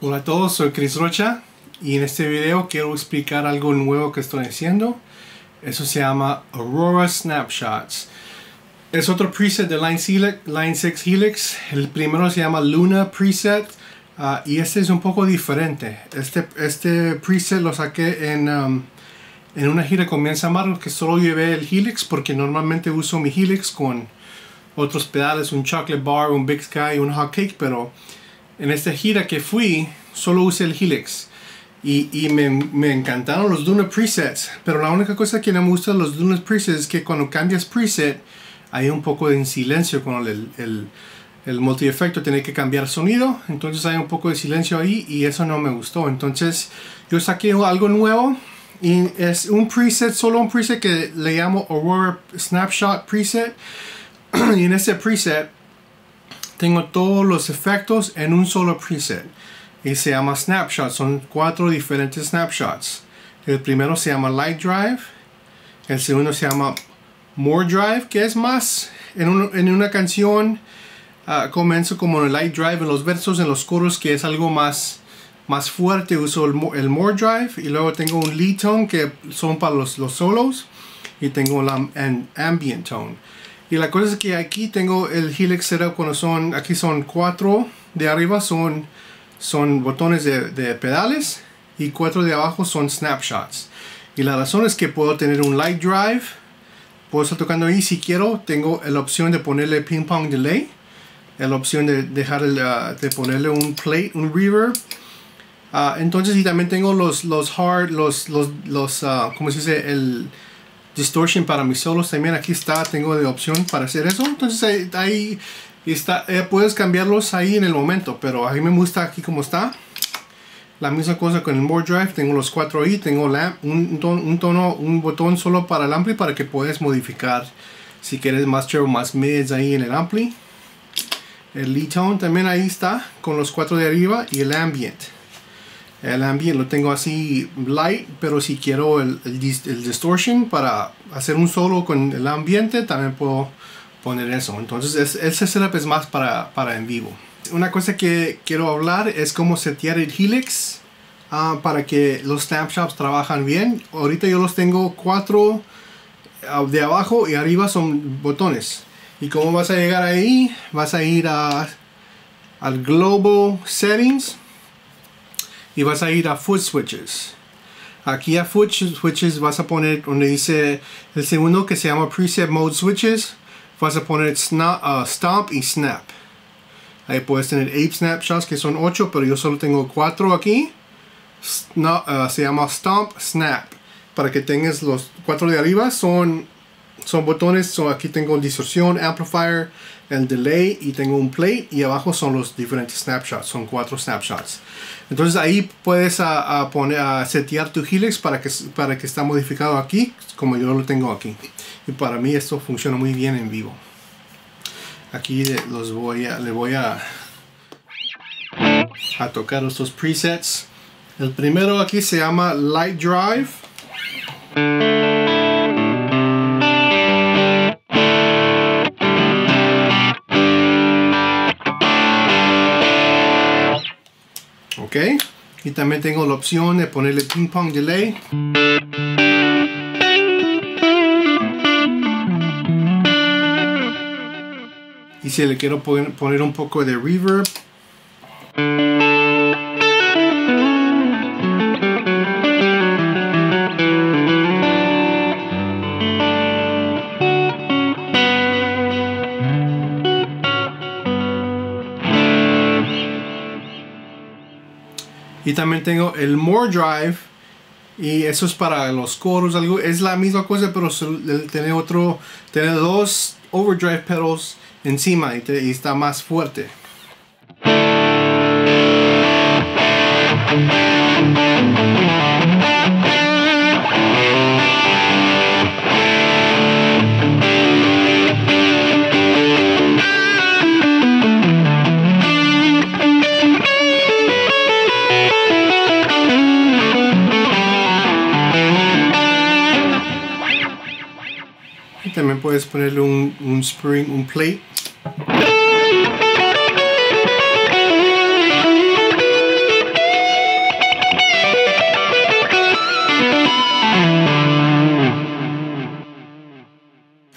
Hola a todos, soy Chris Rocha y en este video quiero explicar algo nuevo que estoy haciendo. Eso se llama Aurora Snapshots. Es otro preset de Line 6 Helix. El primero se llama Luna Preset y este es un poco diferente. Este preset lo saqué en una gira con Mensa Marcos, que solo llevé el Helix porque normalmente uso mi Helix con otros pedales, un Chocolate Bar, un Big Sky, un Hot Cake, pero en esta gira que fui solo usé el Helix y me encantaron los Luna presets, pero la única cosa que no me gusta de los Luna presets es que cuando cambias preset hay un poco de silencio con el multi-efecto. Tiene que cambiar sonido, entonces hay un poco de silencio ahí y eso no me gustó. Entonces yo saqué algo nuevo y es un preset, solo un preset que le llamo Aurora Snapshot Preset. Y en este preset tengo todos los efectos en un solo preset y se llama Snapshot. Son 4 diferentes snapshots. El primero se llama Light Drive, el segundo se llama More Drive, que es más en una canción. Comienzo como en el Light Drive en los versos, en los coros, que es algo más fuerte. Uso el More Drive y luego tengo un Lead Tone que son para los solos y tengo el Ambient Tone. Y la cosa es que aquí tengo el Helix setup cuando aquí son 4 de arriba son botones de pedales y 4 de abajo son snapshots. Y la razón es que puedo tener un Light Drive, puedo estar tocando ahí si quiero, tengo la opción de ponerle ping pong delay, la opción de de ponerle un plate, un reverb. Entonces, y también tengo los ¿cómo se dice? El distortion para mis solos también. Aquí está, tengo de opción para hacer eso. Entonces ahí está, puedes cambiarlos ahí en el momento, pero a mí me gusta aquí como está. La misma cosa con el More Drive, tengo los 4 ahí, tengo un botón solo para el ampli para que puedas modificar si quieres más treble, más mids ahí en el ampli. El Lead Tone también ahí está con los 4 de arriba y el Ambient. El Ambient lo tengo así light, pero si quiero el distortion para hacer un solo con el ambiente, también puedo poner eso. Entonces ese setup es más para en vivo. Una cosa que quiero hablar es cómo setear el Helix para que los snapshots trabajan bien. Ahorita yo los tengo 4 de abajo y arriba son botones. ¿Y cómo vas a llegar ahí? Vas a ir al Global Settings y vas a ir a Foot Switches. Aquí a Foot Switches vas a poner donde dice el segundo, que se llama Preset Mode Switches. Vas a poner Stomp y Snap. Ahí puedes tener 8 snapshots, que son 8, pero yo solo tengo 4 aquí. Se llama Stomp, Snap. Para que tengas los 4 de arriba son botones. Aquí tengo distorsión, amplifier, el delay y tengo un plate, y abajo son los diferentes snapshots. Son 4 snapshots. Entonces ahí puedes setear tu Helix para que está modificado aquí como yo lo tengo aquí. Y para mí esto funciona muy bien en vivo. Aquí le voy a tocar estos presets. El primero aquí se llama Light Drive. Ok, y también tengo la opción de ponerle ping pong delay. Y si le quiero poner un poco de reverb. Y también tengo el More Drive, y eso es para los coros. Es la misma cosa, pero tiene 2 overdrive pedals encima y está más fuerte. También puedes ponerle un spring, un plate.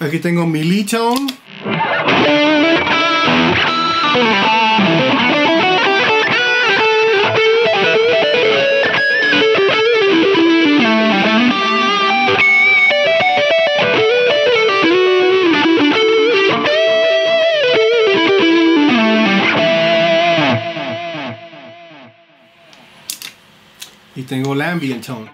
Aquí tengo mi lead tone. Y tengo el ambient tone.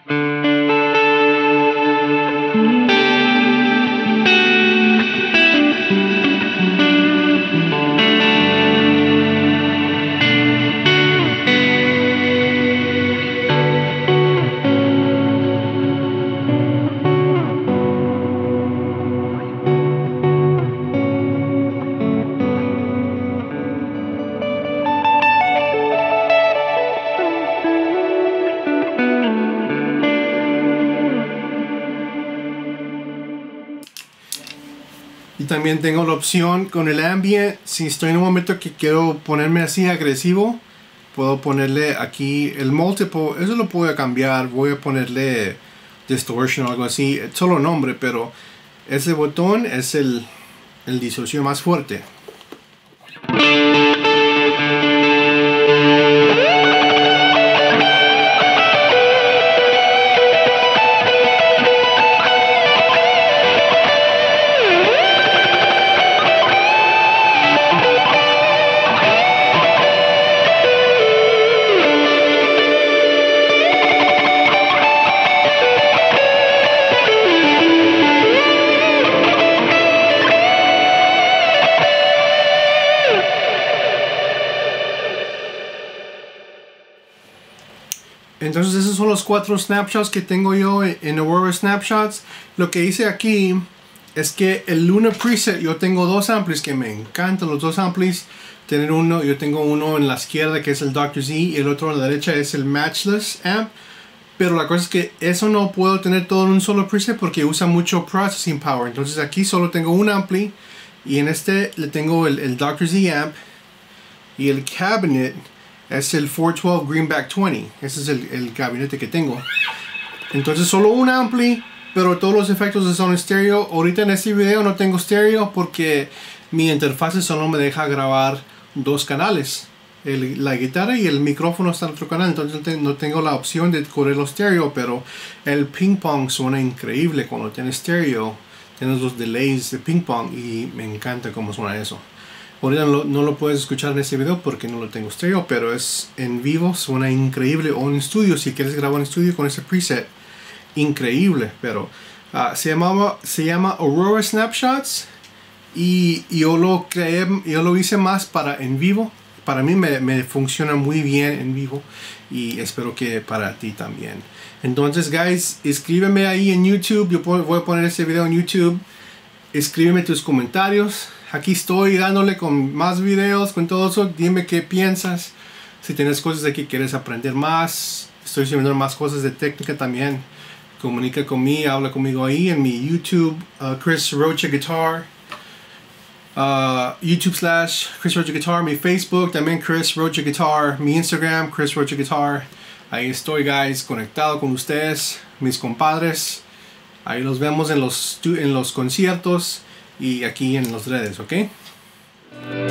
Y también tengo la opción con el ambient, si estoy en un momento que quiero ponerme así agresivo, puedo ponerle aquí el multiple, eso lo puedo cambiar, voy a ponerle distortion o algo así, solo nombre, pero ese botón es el distorsión más fuerte. Entonces esos son los 4 snapshots que tengo yo en Aurora Snapshots. Lo que hice aquí es que el Luna preset, yo tengo 2 amplis que me encantan los 2 amplis. Tener uno, yo tengo uno en la izquierda que es el Dr. Z y el otro a la derecha es el Matchless Amp. Pero la cosa es que eso no puedo tener todo en un solo preset porque usa mucho processing power. Entonces aquí solo tengo un ampli y en este le tengo el Dr. Z Amp y el cabinet. Es el 412 Greenback 20. Ese es el gabinete que tengo. Entonces solo un ampli, pero todos los efectos son estéreo. Ahorita en este video no tengo estéreo porque mi interfaz solo me deja grabar 2 canales. La guitarra y el micrófono están en otro canal. Entonces no tengo la opción de correr los estéreo. Pero el ping pong suena increíble cuando tiene estéreo. Tienes los delays de ping pong y me encanta cómo suena eso. Ahorita no lo puedes escuchar en este video porque no lo tengo estéreo, pero es en vivo, suena increíble. O en estudio, si quieres grabar en estudio con ese preset, increíble. Pero se llama Aurora Snapshots y yo lo hice más para en vivo. Para mí me funciona muy bien en vivo y espero que para ti también. Entonces, guys, escríbeme ahí en YouTube. Yo voy a poner este video en YouTube. Escríbeme tus comentarios. Aquí estoy dándole con más videos, con todo eso. Dime qué piensas. Si tienes cosas de que quieres aprender más. Estoy subiendo más cosas de técnica también. Comunica conmigo, habla conmigo ahí en mi YouTube, Chris Rocha Guitar. YouTube / Chris Rocha Guitar. Mi Facebook también Chris Rocha Guitar. Mi Instagram Chris Rocha Guitar. Ahí estoy, guys, conectado con ustedes, mis compadres. Ahí los vemos en los conciertos y aquí en las redes, ¿ok?